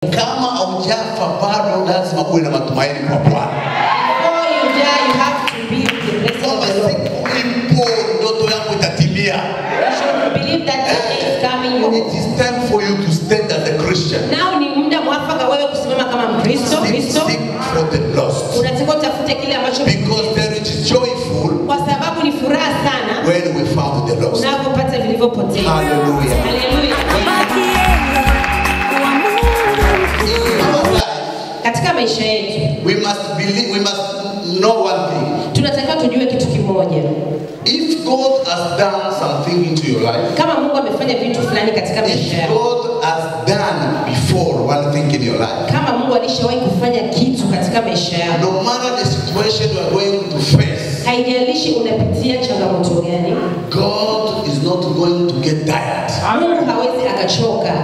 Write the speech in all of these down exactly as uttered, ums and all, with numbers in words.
Kama haujafa bado lazima uwe na matumaini kwa Bwana. Before you die, you have to be with the blessing of the Lord. Ipo ndoto yako itatimia. You should believe that the day is coming. You It is time for you to stand as a Christian. Now ni muda mwafaka wewe kusimama kama Mkristo. Kristo. Seek for the lost. Unataka utafute kile ambacho Because there is joyful. Kwa sababu ni furaha sana When we found the lost. unapopata vilivyopotea. Hallelujah. Hallelujah. Katika maisha yetu we must believe, we must know one thing. Tunataka tujue kitu kimoja. If God has done something into your life, kama Mungu amefanya vitu fulani katika maisha yako, if God has done before one thing in your life, kama Mungu alishawahi kufanya kitu katika maisha yako, no matter the situation you are going to face, haijalishi unapitia changamoto gani, God is not going to get tired. Mungu hawezi akachoka.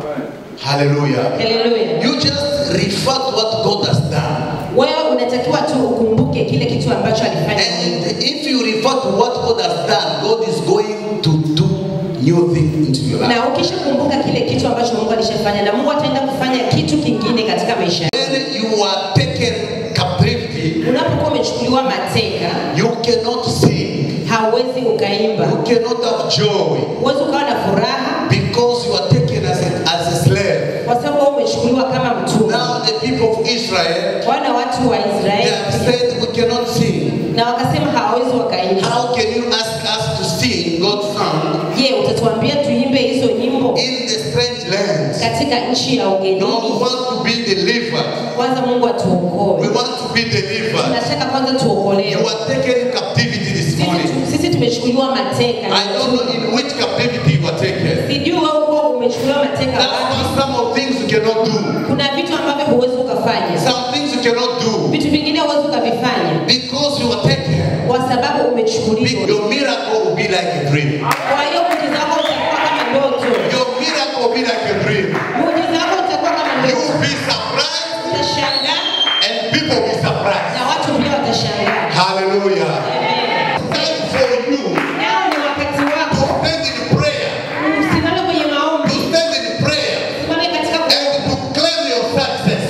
Hallelujah. Hallelujah. You just refer to what God has done. Wewe unatakiwa tu ukumbuke kile kitu ambacho alifanya. And if you refer to what God has done, God is going to do new things into your life. Na ukishakumbuka kile kitu ambacho Mungu alishafanya, na Mungu ataenda kufanya kitu kingine katika maisha yako. When you are taken captivity, unapokuwa umechukuliwa mateka, you cannot sing. Hauwezi ukaimba. You cannot have joy. Huwezi ukawa na furaha. Because you are taken as a, as a slave. Kwa sababu umechukuliwa kama mtumwa. Now the people of Israel, wana watu wa Israeli, they have said we cannot sing. Na wakasema hawawezi wakaimba. How can you ask us to sing God's song? Je, utatuambia tuimbe hizo nyimbo in the strange land? katika nchi ya ugenini? No, we want to be delivered. Kwanza Mungu atuokoe. We want to be delivered. Tunataka kwanza tuokolewe. You are taken in captivity this morning. Sisi, sisi tumechukuliwa mateka. I don't know in which captivity you are taken. Sijui wewe uko umechukuliwa mateka wapi. Some of things you cannot do. Kuna vitu ambavyo huwezi ukafanya. Some things you cannot do. Vitu vingine huwezi ukavifanya. Because you are taken. Kwa sababu umechukuliwa. Your miracle will be like a dream. Kwa hiyo muujiza wako utakuwa kama ndoto. Your miracle will be like a dream. Muujiza wako utakuwa kama ndoto. You will be surprised. Utashangaa. And people will be surprised. Na watu pia watashangaa. Hallelujah. Amen. Time for you. Leo ni wakati wako. To stand in prayer. Usimame kwenye maombi. To stand in prayer. Usimame katika And to claim your success.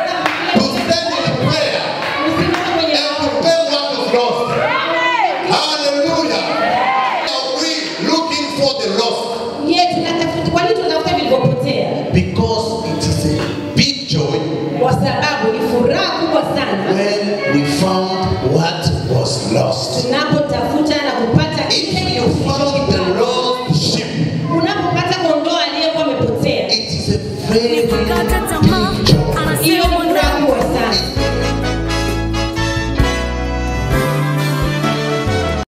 To stand in prayer. Usimame kwenye And to maombi. claim what was lost. Hallelujah. Are we looking for the lost? Je, tunatafuta kwa nini tunatafuta vilivyopotea? Because it is a big joy Kwa sababu ni furaha kubwa sana when we found what was lost. tunapotafuta na kupata If kile you found the lost sheep, unapopata kondoo aliyekuwa amepotea. it is a very big joy.